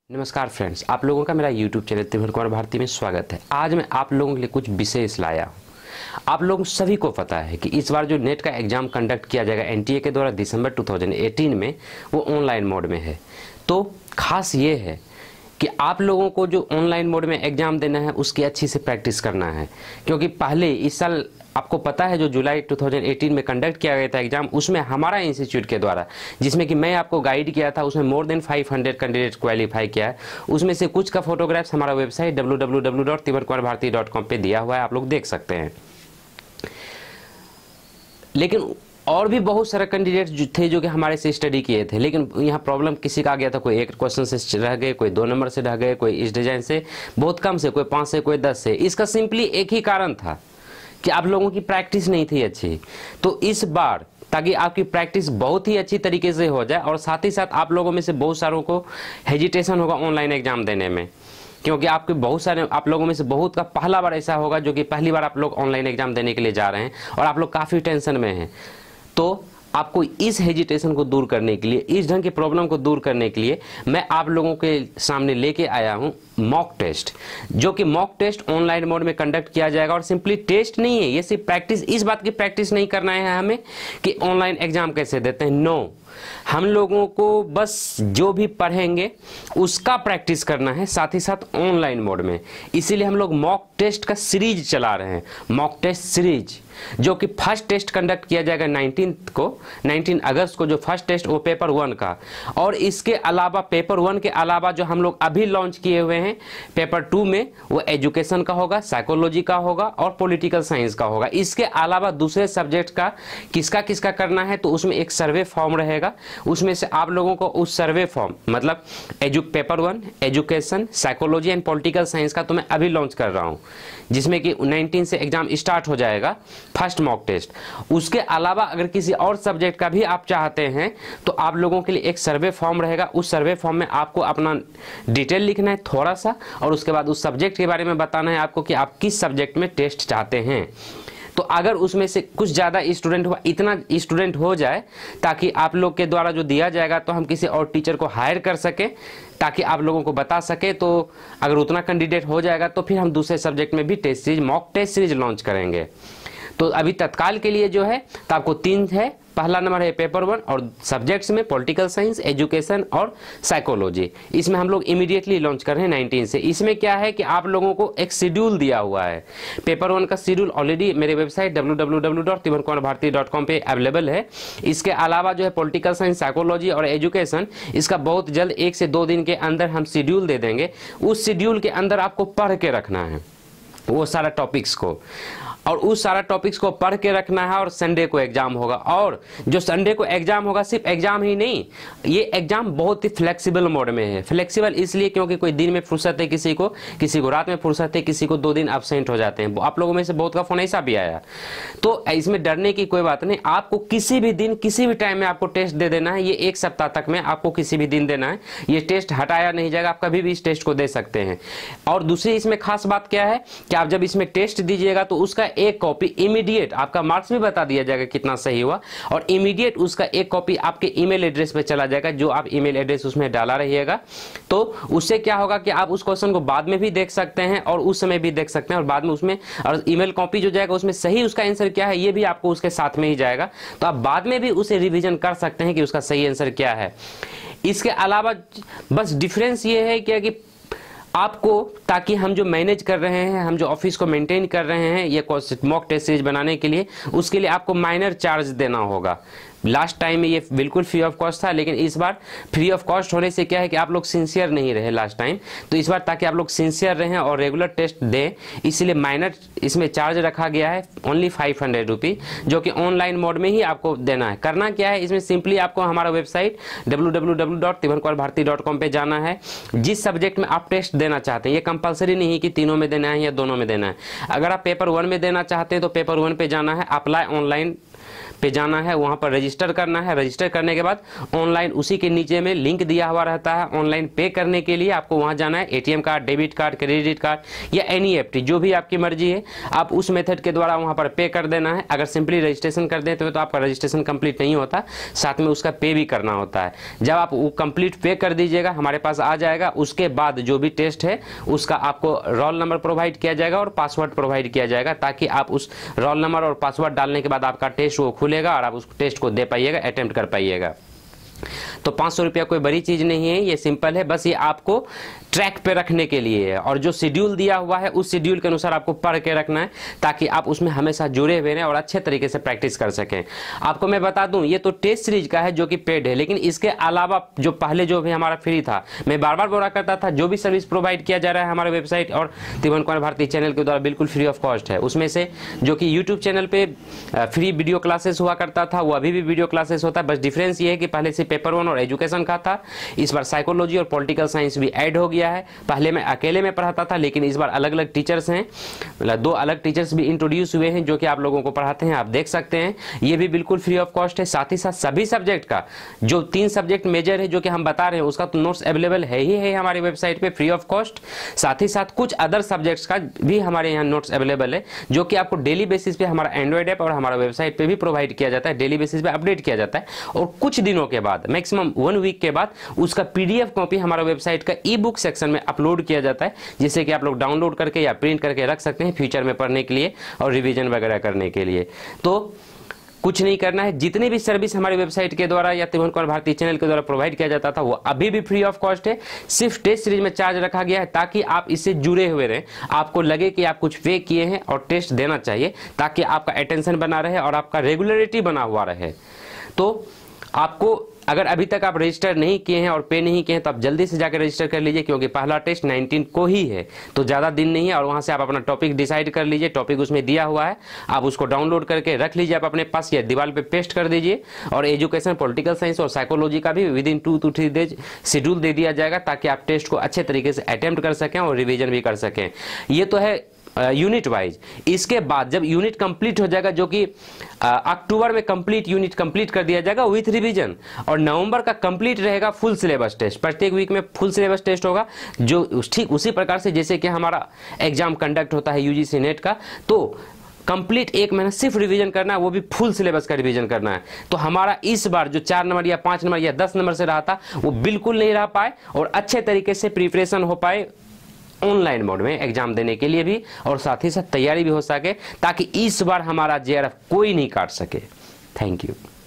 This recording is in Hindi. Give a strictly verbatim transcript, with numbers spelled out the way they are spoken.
नमस्कार फ्रेंड्स, आप लोगों का मेरा यूट्यूब चैनल त्रिभुवन कुमार भारती में स्वागत है। आज मैं आप लोगों के लिए कुछ विशेष लाया हूँ। आप लोगों सभी को पता है कि इस बार जो नेट का एग्जाम कंडक्ट किया जाएगा एन टी ए के द्वारा दिसंबर दो हज़ार अठारह में, वो ऑनलाइन मोड में है। तो खास ये है कि आप लोगों को जो ऑनलाइन मोड में एग्जाम देना है उसकी अच्छी से प्रैक्टिस करना है, क्योंकि पहले इस साल आपको पता है जो जुलाई दो हज़ार अठारह में कंडक्ट किया गया था एग्जाम, उसमें हमारा इंस्टीट्यूट के द्वारा, जिसमें कि मैं आपको गाइड किया था, उसमें मोर देन पाँच सौ कैंडिडेट क्वालिफाई किया है। उसमें से कुछ का फोटोग्राफ्स हमारा website W W W dot Tribhuvan Kumar Bharati dot com पे दिया हुआ है, आप लोग देख सकते हैं। लेकिन और भी बहुत सारे कैंडिडेट जो थे जो कि हमारे से स्टडी किए थे, लेकिन यहाँ प्रॉब्लम किसी का आ गया था, कोई एक क्वेश्चन से रह गए, कोई दो नंबर से रह गए, कोई इस डिजाइन से बहुत कम से, कोई पाँच से, कोई दस से। इसका सिंपली एक ही कारण था कि आप लोगों की प्रैक्टिस नहीं थी अच्छी। तो इस बार ताकि आपकी प्रैक्टिस बहुत ही अच्छी तरीके से हो जाए और साथ ही साथ आप लोगों में से बहुत सारों को हेजिटेशन होगा ऑनलाइन एग्जाम देने में, क्योंकि आपके बहुत सारे आप लोगों में से बहुत का पहला बार ऐसा होगा जो कि पहली बार आप लोग ऑनलाइन एग्जाम देने के लिए जा रहे हैं और आप लोग काफ़ी टेंशन में हैं। तो आपको इस हेजिटेशन को दूर करने के लिए, इस ढंग की प्रॉब्लम को दूर करने के लिए मैं आप लोगों के सामने लेके आया हूं मॉक टेस्ट, जो कि मॉक टेस्ट ऑनलाइन मोड में कंडक्ट किया जाएगा। और सिंपली टेस्ट नहीं है, ये सिर्फ प्रैक्टिस, इस बात की प्रैक्टिस नहीं करना है हमें कि ऑनलाइन एग्जाम कैसे देते हैं। नो, हम लोगों को बस जो भी पढ़ेंगे उसका प्रैक्टिस करना है, साथ ही साथ ऑनलाइन मोड में। इसीलिए हम लोग मॉक टेस्ट का सीरीज चला रहे हैं, मॉक टेस्ट सीरीज, जो कि फर्स्ट टेस्ट कंडक्ट किया जाएगा नाइनटीन को, नाइनटीन अगस्त को जो फर्स्ट टेस्ट वो पेपर वन का। और इसके अलावा पेपर वन के अलावा जो हम लोग अभी लॉन्च किए हुए हैं पेपर टू में, वो एजुकेशन का होगा, साइकोलॉजी का होगा और पॉलिटिकल साइंस का होगा। इसके अलावा दूसरे सब्जेक्ट का किसका किसका करना है, तो उसमें एक सर्वे फॉर्म रहेगा, उसमें से आप लोगों को उस सर्वे फॉर्म मतलब edu paper one, education, psychology and political science का तो मैं अभी लॉन्च कर रहा हूं, जिसमें कि उन्नीस से एग्जाम स्टार्ट हो जाएगा फर्स्ट मॉक टेस्ट। उसके अलावा अगर किसी और सब्जेक्ट का भी आप चाहते हैं तो आप लोगों के लिए एक सर्वे फॉर्म रहेगा। उस सर्वे फॉर्म में आपको अपना डिटेल लिखना है थोड़ा सा, और उसके बाद उस सब्जेक्ट के बारे में बताना है आपको कि आप किस सब्जेक्ट में टेस्ट चाहते हैं। तो अगर उसमें से कुछ ज़्यादा स्टूडेंट हुआ, इतना स्टूडेंट हो जाए ताकि आप लोग के द्वारा जो दिया जाएगा तो हम किसी और टीचर को हायर कर सके, ताकि आप लोगों को बता सके। तो अगर उतना कैंडिडेट हो जाएगा तो फिर हम दूसरे सब्जेक्ट में भी test series, mock test series launch करेंगे। तो अभी तत्काल के लिए जो है तो आपको तीन है, पहला नंबर है पेपर वन, और सब्जेक्ट्स में पॉलिटिकल साइंस, एजुकेशन और साइकोलॉजी। इसमें हम लोग इमीडिएटली लॉन्च कर रहे हैं नाइनटीन से। इसमें क्या है कि आप लोगों को एक शेड्यूल दिया हुआ है। पेपर वन का शेड्यूल ऑलरेडी मेरे website W W W dot Tribhuvan Kumar Bharati dot com पे अवेलेबल है। इसके अलावा जो है पॉलिटिकल साइंस, साइकोलॉजी और एजुकेशन, इसका बहुत जल्द एक से दो दिन के अंदर हम शेड्यूल दे देंगे। उस शेड्यूल के अंदर आपको पढ़ के रखना है वो सारा टॉपिक्स को, और उस सारा टॉपिक्स को पढ़ के रखना है। और संडे को एग्जाम होगा, और जो संडे को एग्जाम होगा सिर्फ एग्जाम ही नहीं, ये एग्जाम बहुत ही फ्लेक्सिबल मोड में है। फ्लेक्सिबल इसलिए क्योंकि कोई दिन में फुर्सत है किसी को, किसी को रात में फुर्सत है, किसी को दो दिन एब्सेंट हो जाते हैं। आप लोगों में से बहुत का फोन ऐसा भी आया। तो इसमें डरने की कोई बात नहीं, आपको किसी भी दिन किसी भी टाइम में आपको टेस्ट दे देना है। ये एक सप्ताह तक में आपको किसी भी दिन देना है, ये टेस्ट हटाया नहीं जाएगा, आप कभी भी इस टेस्ट को दे सकते हैं। और दूसरी इसमें खास बात क्या है कि आप जब इसमें टेस्ट दीजिएगा तो उसका एक कॉपी इमीडिएट, आपका मार्क्स भी बता दिया जाएगा कितना सही हुआ, और इमीडिएट उसका एक कॉपी आपके ईमेल एड्रेस पे चला जाएगा, जो आप ईमेल एड्रेस उसमें डाला रहिएगा। तो उससे क्या होगा कि आप उस क्वेश्चन को बाद में भी देख सकते हैं और उस समय भी देख सकते हैं, और बाद में उसमें और ईमेल कॉपी जो जाएगा उसमें सही उसका आंसर क्या है ये भी आपको उसके साथ में ही जाएगा। तो आप बाद में भी उसे रिवीजन कर सकते हैं कि उसका सही आंसर क्या है। इसके अलावा बस डिफरेंस ये है क्या कि आपको, ताकि हम जो मैनेज कर रहे हैं, हम जो ऑफिस को मेंटेन कर रहे हैं ये मॉक टेस्ट सीरीज बनाने के लिए, उसके लिए आपको माइनर चार्ज देना होगा। लास्ट टाइम में ये बिल्कुल फ्री ऑफ कॉस्ट था, लेकिन इस बार फ्री ऑफ कॉस्ट होने से क्या है कि आप लोग सिंसियर नहीं रहे लास्ट टाइम। तो इस बार ताकि आप लोग सिंसियर रहें और रेगुलर टेस्ट दें, इसलिए माइनर इसमें चार्ज रखा गया है ओनली फाइव हंड्रेड रुपी, जो कि ऑनलाइन मोड में ही आपको देना है। करना क्या है, इसमें सिंपली आपको हमारा website W W W dot Tribhuvan Kumar Bharati dot com पे जाना है। जिस सब्जेक्ट में आप टेस्ट देना चाहते हैं, ये कंपलसरी नहीं है कि तीनों में देना है या दोनों में देना है। अगर आप पेपर वन में देना चाहते हैं तो पेपर वन पे जाना है, अप्लाई ऑनलाइन पे जाना है, वहाँ पर रजिस्टर करना है। रजिस्टर करने के बाद ऑनलाइन उसी के नीचे में लिंक दिया हुआ रहता है, ऑनलाइन पे करने के लिए आपको वहाँ जाना है। ATM card, debit card, credit card या एनईएफटी जो भी आपकी मर्जी है, आप उस मेथड के द्वारा वहाँ पर पे कर देना है। अगर सिंपली रजिस्ट्रेशन कर देते हो तो आपका रजिस्ट्रेशन कंप्लीट नहीं होता, साथ में उसका पे भी करना होता है। जब आप वो कंप्लीट पे कर दीजिएगा, हमारे पास आ जाएगा। उसके बाद जो भी टेस्ट है उसका आपको रोल नंबर प्रोवाइड किया जाएगा और पासवर्ड प्रोवाइड किया जाएगा, ताकि आप उस रोल नंबर और पासवर्ड डालने के बाद आपका टेस्ट वो खुलेगा और आप उस टेस्ट को दे पाइएगा, अटेम्प्ट कर पाइएगा। तो पाँच सौ रुपया कोई बड़ी चीज़ नहीं है, ये सिंपल है, बस ये आपको ट्रैक पे रखने के लिए है। और जो शेड्यूल दिया हुआ है उस शेड्यूल के अनुसार आपको पढ़ के रखना है, ताकि आप उसमें हमेशा जुड़े हुए रहें और अच्छे तरीके से प्रैक्टिस कर सकें। आपको मैं बता दूं, ये तो टेस्ट सीरीज का है जो कि पेड है, लेकिन इसके अलावा जो पहले जो भी हमारा फ्री था, मैं बार बार बोला करता था, जो भी सर्विस प्रोवाइड किया जा रहा है हमारे वेबसाइट और त्रिभुवन कुमार भारती चैनल के द्वारा बिल्कुल फ्री ऑफ कॉस्ट है। उसमें से जो कि यूट्यूब चैनल पे फ्री वीडियो क्लासेस हुआ करता था, वो अभी भी वीडियो क्लासेस होता है। बस डिफरेंस ये है कि पहले से पेपर वन और एजुकेशन का था, इस बार साइकोलॉजी और पॉलिटिकल साइंस भी ऐड हो गया है। पहले मैं अकेले में पढ़ाता था, लेकिन इस बार अलग अलग टीचर्स हैं, मतलब दो अलग टीचर्स भी इंट्रोड्यूस हुए हैं जो कि आप लोगों को पढ़ाते हैं, आप देख सकते हैं। ये भी बिल्कुल फ्री ऑफ कॉस्ट है। साथ ही साथ सभी सब्जेक्ट का, जो तीन सब्जेक्ट मेजर है जो कि हम बता रहे हैं, उसका तो नोट्स अवेलेबल है ही है हमारी वेबसाइट पे फ्री ऑफ कॉस्ट। साथ ही साथ कुछ अदर सब्जेक्ट्स का भी हमारे यहाँ नोट्स अवेलेबल है, जो कि आपको डेली बेसिस पे हमारा एंड्रॉइड ऐप और हमारा वेबसाइट पे भी प्रोवाइड किया जाता है। डेली बेसिस पे अपडेट किया जाता है और कुछ दिनों के बाद, मैक्सिमम वन वीक के बाद, उसका पीडीएफ कॉपी हमारा वेबसाइट का ई बुक सेक्शन में अपलोड किया जाता है, जिससे कि आप लोग डाउनलोड करके या प्रिंट करके रख सकते हैं फ्यूचर में पढ़ने के लिए और रिवीजन वगैरह करने के लिए। तो कुछ नहीं करना है, जितनी भी सर्विस हमारी वेबसाइट के द्वारा या त्रिभुवन कुमार भारती चैनल के द्वारा प्रोवाइड किया जाता था वो अभी भी फ्री ऑफ कॉस्ट है। सिर्फ टेस्ट सीरीज में चार्ज रखा गया है, ताकि आप इससे जुड़े हुए रहें, आपको लगे कि आप कुछ पे किए हैं और टेस्ट देना चाहिए, ताकि आपका अटेंशन बना रहे और आपका रेगुलरिटी बना हुआ रहे। तो आपको अगर अभी तक आप रजिस्टर नहीं किए हैं और पे नहीं किए हैं तो आप जल्दी से जाकर रजिस्टर कर लीजिए, क्योंकि पहला टेस्ट उन्नीस को ही है, तो ज़्यादा दिन नहीं है। और वहाँ से आप अपना टॉपिक डिसाइड कर लीजिए, टॉपिक उसमें दिया हुआ है, आप उसको डाउनलोड करके रख लीजिए आप अपने पास या दीवार पे पेस्ट कर दीजिए। और एजुकेशन, पॉलिटिकल साइंस और साइकोलॉजी का भी within two two three days schedule दे दिया जाएगा, ताकि आप टेस्ट को अच्छे तरीके से अटेम्प्ट कर सकें और रिविजन भी कर सकें। ये तो है यूनिट वाइज। इसके बाद जब यूनिट कंप्लीट हो जाएगा, जो कि अक्टूबर में कंप्लीट यूनिट कंप्लीट कर दिया जाएगा विथ रिवीजन, और नवंबर का कंप्लीट रहेगा फुल सिलेबस टेस्ट। प्रत्येक वीक में फुल सिलेबस टेस्ट होगा, जो ठीक उसी प्रकार से जैसे कि हमारा एग्जाम कंडक्ट होता है यूजीसी नेट का। तो कंप्लीट एक महीना सिर्फ रिवीजन करना है, वो भी फुल सिलेबस का रिवीजन करना है। तो हमारा इस बार जो चार नंबर या पांच नंबर या दस नंबर से रहा था, वो बिल्कुल नहीं रह पाए और अच्छे तरीके से प्रिपरेशन हो पाए ऑनलाइन मोड में एग्जाम देने के लिए भी, और साथ ही साथ तैयारी भी हो सके, ताकि इस बार हमारा जेआरएफ कोई नहीं काट सके। Thank you.